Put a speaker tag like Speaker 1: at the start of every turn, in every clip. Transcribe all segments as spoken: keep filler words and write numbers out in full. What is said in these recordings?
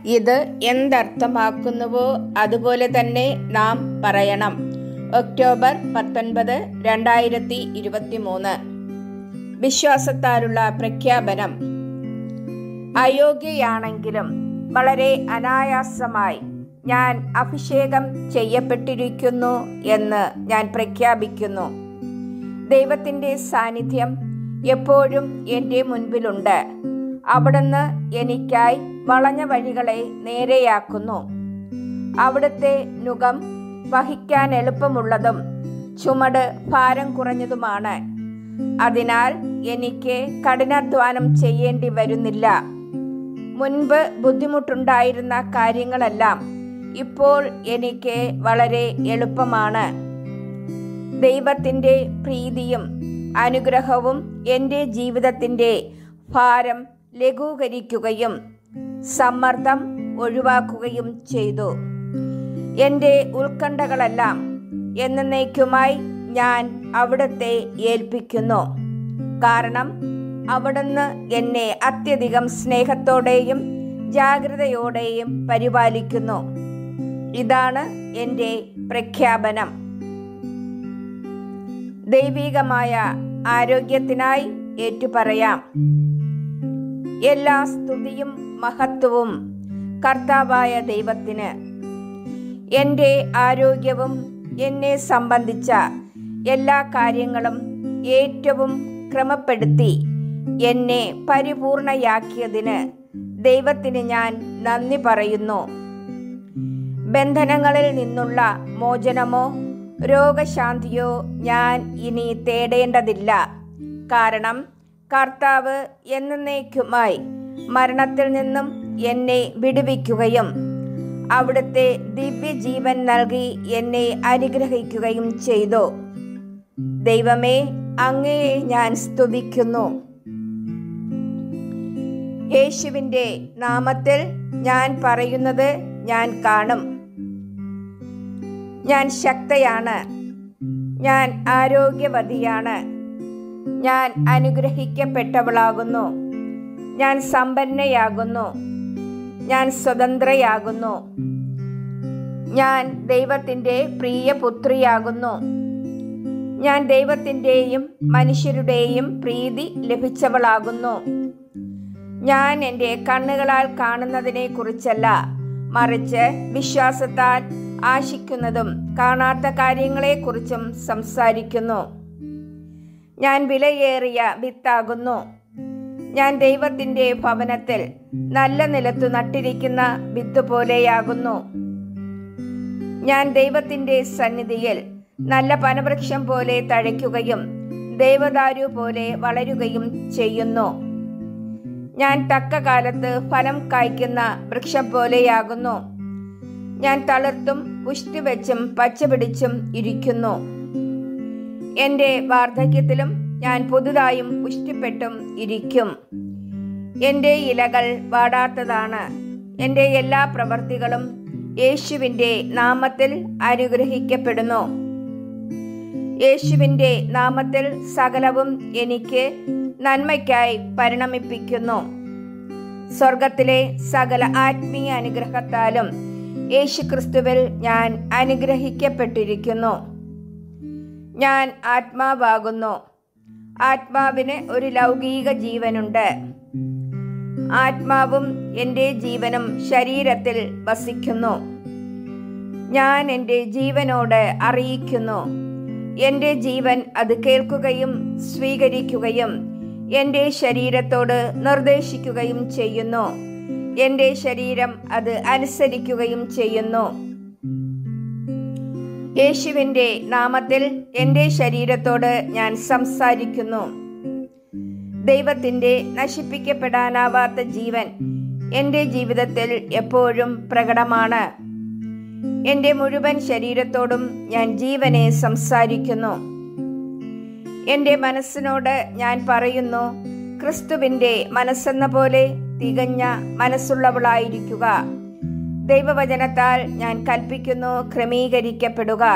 Speaker 1: ഇത് എന്തർത്ഥമാക്കുന്നുവോ അതുപോലെ തന്നെ നാം പറയണം. ഒക്ടോബർ പത്തൊൻപത് രണ്ടായിരത്തി ഇരുപത്തി മൂന്ന്. വിശ്വാസത്താലുള്ള പ്രഖ്യാപനം. അയോഗ്യയാണെങ്കിലും വളരെ അനായാസമായി ഞാൻ അഭിഷേകം ചെയ്യപ്പെട്ടിരിക്കുന്നു എന്ന് ഞാൻ പ്രഖ്യാപിക്കുന്നു. ദൈവത്തിൻ്റെ സാന്നിധ്യം എപ്പോഴും എൻ്റെ മുൻപിലുണ്ട്. അവിടുന്ന് എനിക്കായി വളഞ്ഞ വഴികളെ നേരെയാക്കുന്നു. അവിടുത്തെ നുകം വഹിക്കാൻ എളുപ്പമുള്ളതും ചുമട് ഭാരം കുറഞ്ഞതുമാണ്. അതിനാൽ എനിക്ക് കഠിനാധ്വാനം ചെയ്യേണ്ടി വരുന്നില്ല. മുൻപ് ബുദ്ധിമുട്ടുണ്ടായിരുന്ന കാര്യങ്ങളെല്ലാം ഇപ്പോൾ എനിക്ക് വളരെ എളുപ്പമാണ്. ദൈവത്തിൻ്റെ പ്രീതിയും അനുഗ്രഹവും എൻ്റെ ജീവിതത്തിൻ്റെ ഭാരം ലഘൂകരിക്കുകയും സമ്മർദ്ദം ഒഴിവാക്കുകയും ചെയ്തു. എൻ്റെ ഉത്കണ്ഠകളെല്ലാം എന്നേക്കുമായി ഞാൻ അവിടുത്തെ ഏൽപ്പിക്കുന്നു. കാരണം അവിടുന്ന് എന്നെ അത്യധികം സ്നേഹത്തോടെയും ജാഗ്രതയോടെയും പരിപാലിക്കുന്നു. ഇതാണ് എൻ്റെ പ്രഖ്യാപനം. ദൈവികമായ ആരോഗ്യത്തിനായി ഏറ്റുപറയാം. എല്ലാ സ്തുതിയും മഹത്വവും കർത്താവായ ദൈവത്തിന്. എൻ്റെ ആരോഗ്യവും എന്നെ സംബന്ധിച്ച എല്ലാ കാര്യങ്ങളും ഏറ്റവും ക്രമപ്പെടുത്തി എന്നെ പരിപൂർണയാക്കിയതിന് ദൈവത്തിന് ഞാൻ നന്ദി പറയുന്നു. ബന്ധനങ്ങളിൽ നിന്നുള്ള മോചനമോ രോഗശാന്തിയോ ഞാൻ ഇനി തേടേണ്ടതില്ല. കാരണം കർത്താവ് എന്നേക്കുമായി മരണത്തിൽ നിന്നും എന്നെ വിടുവിക്കുകയും അവിടുത്തെ ദിവ്യജീവൻ നൽകി എന്നെ അനുഗ്രഹിക്കുകയും ചെയ്തു. ദൈവമേ, അങ്ങയെ ഞാൻ സ്തുതിക്കുന്നു. യേശുവിൻ്റെ നാമത്തിൽ ഞാൻ പറയുന്നത് ഞാൻ കാണും. ഞാൻ ശക്തയാണ്. ഞാൻ ആരോഗ്യവതിയാണ്. ഞാൻ അനുഗ്രഹിക്കപ്പെട്ടവളാകുന്നു. ഞാൻ സമ്പന്നയാകുന്നു. ഞാൻ സ്വതന്ത്രയാകുന്നു. ഞാൻ ദൈവത്തിൻ്റെ പ്രിയപുത്രിയാകുന്നു. ഞാൻ ദൈവത്തിൻ്റെയും മനുഷ്യരുടെയും പ്രീതി ലഭിച്ചവളാകുന്നു. ഞാൻ എൻ്റെ കണ്ണുകളാൽ കാണുന്നതിനെ കുറിച്ചല്ല, മറിച്ച് വിശ്വാസത്താൽ ആശിക്കുന്നതും കാണാത്ത കാര്യങ്ങളെക്കുറിച്ചും സംസാരിക്കുന്നു. ഞാൻ വിലയേറിയ വിത്താകുന്നു. ഞാൻ ദൈവത്തിൻ്റെ ഭവനത്തിൽ നല്ല നിലത്തു നട്ടിരിക്കുന്ന വിത്ത് പോലെയാകുന്നു. ഞാൻ ദൈവത്തിൻ്റെ സന്നിധിയിൽ നല്ല പനവൃക്ഷം പോലെ തഴയ്ക്കുകയും ദേവദാരു പോലെ വളരുകയും ചെയ്യുന്നു. ഞാൻ തക്ക കാലത്ത് ഫലം കായ്ക്കുന്ന വൃക്ഷം പോലെയാകുന്നു. ഞാൻ തളിർത്തും പുഷ്ടിവെച്ചും പച്ചപിടിച്ചും ഇരിക്കുന്നു. എൻ്റെ വാർദ്ധക്യത്തിലും ഞാൻ പുതുതായും പുഷ്ടിപ്പെട്ടും ഇരിക്കും. എൻ്റെ ഇലകൾ വാടാത്തതാണ്. എൻ്റെ എല്ലാ പ്രവൃത്തികളും യേശുവിൻ്റെ നാമത്തിൽ അനുഗ്രഹിക്കപ്പെടുന്നു. യേശുവിൻ്റെ നാമത്തിൽ സകലവും എനിക്ക് നന്മയ്ക്കായി പരിണമിപ്പിക്കുന്നു. സ്വർഗത്തിലെ സകല ആത്മീയ അനുഗ്രഹത്താലും യേശുക്രിസ്തുവിൽ ഞാൻ അനുഗ്രഹിക്കപ്പെട്ടിരിക്കുന്നു. ഞാൻ ആത്മാവാകുന്നു. ആത്മാവിന് ഒരു ലൗകിക ജീവനുണ്ട്. ആത്മാവും എൻ്റെ ജീവനും ശരീരത്തിൽ വസിക്കുന്നു. ഞാൻ എൻ്റെ ജീവനോട് അറിയിക്കുന്നു. എൻ്റെ ജീവൻ അത് കേൾക്കുകയും സ്വീകരിക്കുകയും എൻ്റെ ശരീരത്തോട് നിർദ്ദേശിക്കുകയും ചെയ്യുന്നു. എൻ്റെ ശരീരം അത് അനുസരിക്കുകയും ചെയ്യുന്നു. യേശുവിൻ്റെ നാമത്തിൽ എൻ്റെ ശരീരത്തോട് ഞാൻ സംസാരിക്കുന്നു. ദൈവത്തിൻ്റെ നശിപ്പിക്കപ്പെടാനാവാത്ത ജീവൻ എൻ്റെ ജീവിതത്തിൽ എപ്പോഴും പ്രകടമാണ്. എൻ്റെ മുഴുവൻ ശരീരത്തോടും ഞാൻ ജീവനെ സംസാരിക്കുന്നു. എൻ്റെ മനസ്സിനോട് ഞാൻ പറയുന്നു, ക്രിസ്തുവിൻ്റെ മനസ്സെന്ന പോലെ തികഞ്ഞ മനസ്സുള്ളവളായിരിക്കുക. ദൈവവചനത്താൽ ഞാൻ കൽപ്പിക്കുന്നു, ക്രമീകരിക്കപ്പെടുക.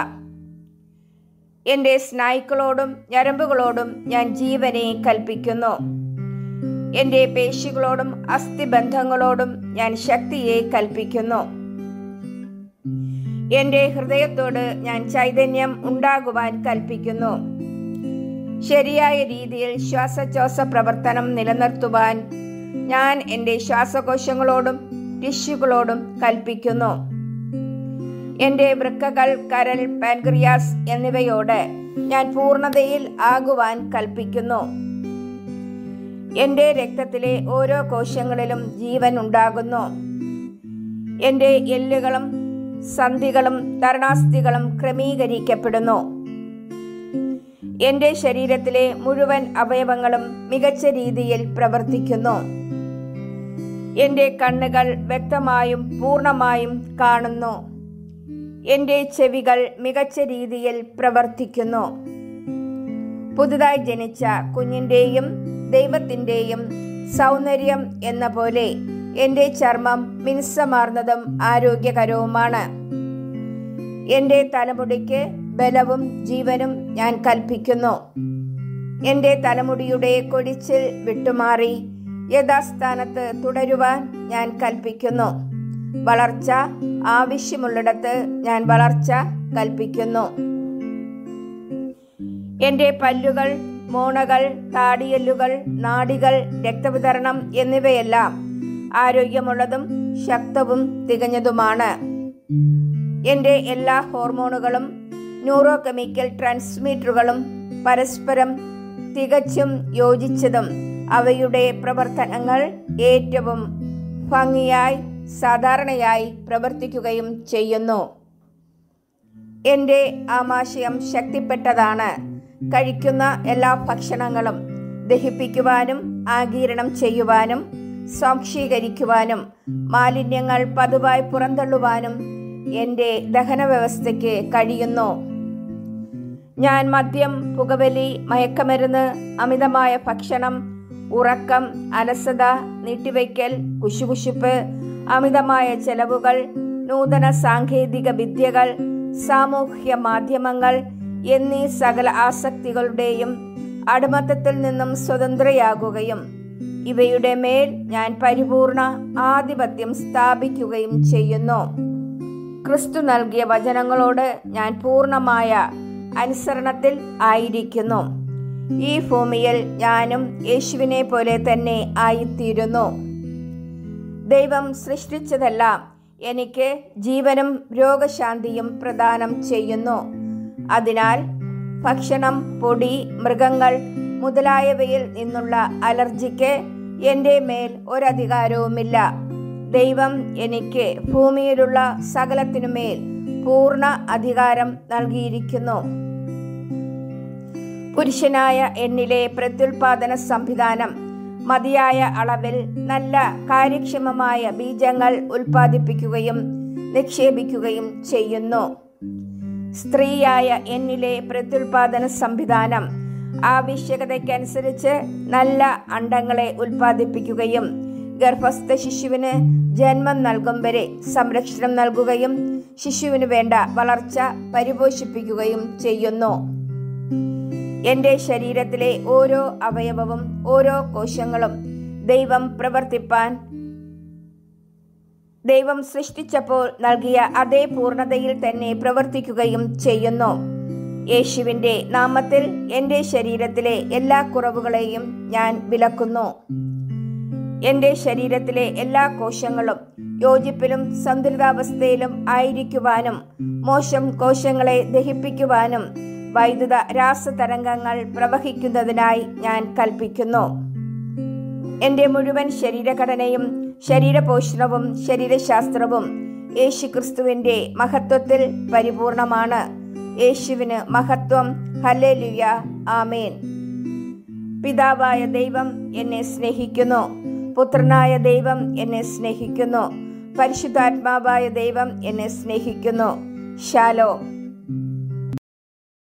Speaker 1: എൻ്റെ സ്നായുക്കളോടും ഞരമ്പുകളോടും ഞാൻ ജീവനെ കൽപ്പിക്കുന്നു. എൻ്റെ പേശികളോടും അസ്ഥിബന്ധങ്ങളോടും ഞാൻ ശക്തിയെ കൽപ്പിക്കുന്നു. എൻ്റെ ഹൃദയത്തോട് ഞാൻ ചൈതന്യം ഉണ്ടാകുവാൻ കൽപ്പിക്കുന്നു. ശരിയായ രീതിയിൽ ശ്വാസോച്ഛ്വാസ പ്രവർത്തനം നിലനിർത്തുവാൻ ഞാൻ എൻ്റെ ശ്വാസകോശങ്ങളോടും ടിഷ്യൂകളോടും കൽപ്പിക്കുന്നു. എൻ്റെ വൃക്കകൾ, കരൾ, പാൻക്രിയാസ് എന്നിവയോട് ഞാൻ പൂർണ്ണതയിൽ ആകുവാൻ കൽപ്പിക്കുന്നു. എൻ്റെ രക്തത്തിലെ ഓരോ കോശങ്ങളിലും ജീവൻ ഉണ്ടാകുന്നു. എൻ്റെ എല്ലുകളും സന്ധികളും തരണാസ്ഥികളും ക്രമീകരിക്കപ്പെടുന്നു. എൻ്റെ ശരീരത്തിലെ മുഴുവൻ അവയവങ്ങളും മികച്ച രീതിയിൽ പ്രവർത്തിക്കുന്നു. എൻ്റെ കണ്ണുകൾ വ്യക്തമായും പൂർണ്ണമായും കാണുന്നു. എൻ്റെ ചെവികൾ മികച്ച രീതിയിൽ പ്രവർത്തിക്കുന്നു. പുതുതായി ജനിച്ച കുഞ്ഞിൻ്റെയും ദൈവത്തിൻ്റെയും സൗന്ദര്യം എന്ന പോലെ എൻ്റെ ചർമ്മം മിനുസമാർന്നതും ആരോഗ്യകരവുമാണ്. എൻ്റെ തലമുടിക്ക് ബലവും ജീവനും ഞാൻ കൽപ്പിക്കുന്നു. എൻ്റെ തലമുടിയുടെ കൊഴിച്ചിൽ വിട്ടുമാറി യഥാസ്ഥാനത്ത് തുടരുവാൻ ഞാൻ കൽപ്പിക്കുന്നു. വളർച്ച ആവശ്യമുള്ളിടത്ത് ഞാൻ വളർച്ച കൽപ്പിക്കുന്നു. എൻ്റെ പല്ലുകൾ, മോണകൾ, താടിയെല്ലുകൾ, നാഡികൾ, രക്തവിതരണം എന്നിവയെല്ലാം ആരോഗ്യമുള്ളതും ശക്തവും തികഞ്ഞതുമാണ്. എൻ്റെ എല്ലാ ഹോർമോണുകളും ന്യൂറോ കെമിക്കൽ ട്രാൻസ്മിറ്ററുകളും പരസ്പരം തികച്ചും യോജിച്ചതും അവയുടെ പ്രവർത്തനങ്ങൾ ഏറ്റവും ഭംഗിയായി സാധാരണയായി പ്രവർത്തിക്കുകയും ചെയ്യുന്നു. എൻ്റെ ആമാശയം ശക്തിപ്പെട്ടതാണ്. കഴിക്കുന്ന എല്ലാ ഭക്ഷണങ്ങളും ദഹിപ്പിക്കുവാനും ആഗിരണം ചെയ്യുവാനും സ്വാംശീകരിക്കുവാനും മാലിന്യങ്ങൾ പതിവായി പുറന്തള്ളുവാനും എൻ്റെ ദഹന വ്യവസ്ഥയ്ക്ക് കഴിയുന്നു. ഞാൻ മദ്യം, പുകവലി, മയക്കമരുന്ന്, അമിതമായ ഭക്ഷണം, ഉറക്കം, അലസത, നീട്ടിവയ്ക്കൽ, കുശുകുശുപ്പ്, അമിതമായ ചെലവുകൾ, നൂതന സാങ്കേതിക വിദ്യകൾ, സാമൂഹ്യ മാധ്യമങ്ങൾ എന്നീ സകല ആസക്തികളുടെയും അടിമത്തത്തിൽ നിന്നും സ്വതന്ത്രയാകുകയും ഇവയുടെ മേൽ ഞാൻ പരിപൂർണ ആധിപത്യം സ്ഥാപിക്കുകയും ചെയ്യുന്നു. ക്രിസ്തു നൽകിയ വചനങ്ങളോട് ഞാൻ പൂർണ്ണമായ അനുസരണത്തിൽ ആയിരിക്കുന്നു. ഈ ഭൂമിയിൽ ഞാനും യേശുവിനെ പോലെ തന്നെ ആയിത്തീരുന്നു. ദൈവം സൃഷ്ടിച്ചതെല്ലാം എനിക്ക് ജീവനും രോഗശാന്തിയും പ്രദാനം ചെയ്യുന്നു. അതിനാൽ ഭക്ഷണം, പൊടി, മൃഗങ്ങൾ മുതലായവയിൽ നിന്നുള്ള അലർജിക്ക് എൻ്റെ മേൽ ഒരധികാരവുമില്ല. ദൈവം എനിക്ക് ഭൂമിയിലുള്ള സകലത്തിനുമേൽ പൂർണ്ണ അധികാരം നൽകിയിരിക്കുന്നു. പുരുഷനായ എന്നിലെ പ്രത്യുൽപാദന സംവിധാനം മതിയായ അളവിൽ നല്ല കാര്യക്ഷമമായ ബീജങ്ങൾ ഉൽപ്പാദിപ്പിക്കുകയും നിക്ഷേപിക്കുകയും ചെയ്യുന്നു. സ്ത്രീയായ എന്നിലെ പ്രത്യുൽപാദന സംവിധാനം ആവശ്യകതയ്ക്കനുസരിച്ച് നല്ല അണ്ഡങ്ങളെ ഉൽപ്പാദിപ്പിക്കുകയും ഗർഭസ്ഥ ശിശുവിന് ജന്മം നൽകും വരെ സംരക്ഷണം നൽകുകയും ശിശുവിന് വേണ്ട വളർച്ച പരിപോഷിപ്പിക്കുകയും ചെയ്യുന്നു. എൻ്റെ ശരീരത്തിലെ ഓരോ അവയവവും ഓരോ കോശങ്ങളും ദൈവം പ്രവർത്തിപ്പാൻ ദൈവം സൃഷ്ടിച്ചപ്പോൾ നൽകിയ അതേ പൂർണ്ണതയിൽ തന്നെ പ്രവർത്തിക്കുകയും ചെയ്യുന്നു. യേശുവിൻ്റെ നാമത്തിൽ എൻ്റെ ശരീരത്തിലെ എല്ലാ കുറവുകളെയും ഞാൻ വിലക്കുന്നു. എൻ്റെ ശരീരത്തിലെ എല്ലാ കോശങ്ങളും യോജിപ്പിലും സന്തുലിതാവസ്ഥയിലും ആയിരിക്കുവാനും മോശം കോശങ്ങളെ ദഹിപ്പിക്കുവാനും വൈദ്യുത രാസതരംഗങ്ങൾ പ്രവഹിക്കുന്നതിനായി ഞാൻ കൽപ്പിക്കുന്നു. എൻ്റെ മുഴുവൻ ശരീരഘടനയും ശരീരപോഷണവും ശരീരശാസ്ത്രവും യേശുക്രിസ്തുവിൻ്റെ മഹത്വത്തിൽ പരിപൂർണമാണ്. യേശുവിന് മഹത്വം. ഹല്ലേലൂയ, ആമേൻ. പിതാവായ ദൈവം എന്നെ സ്നേഹിക്കുന്നു. പുത്രനായ ദൈവം എന്നെ സ്നേഹിക്കുന്നു. പരിശുദ്ധാത്മാവായ ദൈവം എന്നെ സ്നേഹിക്കുന്നു. ശാലോം.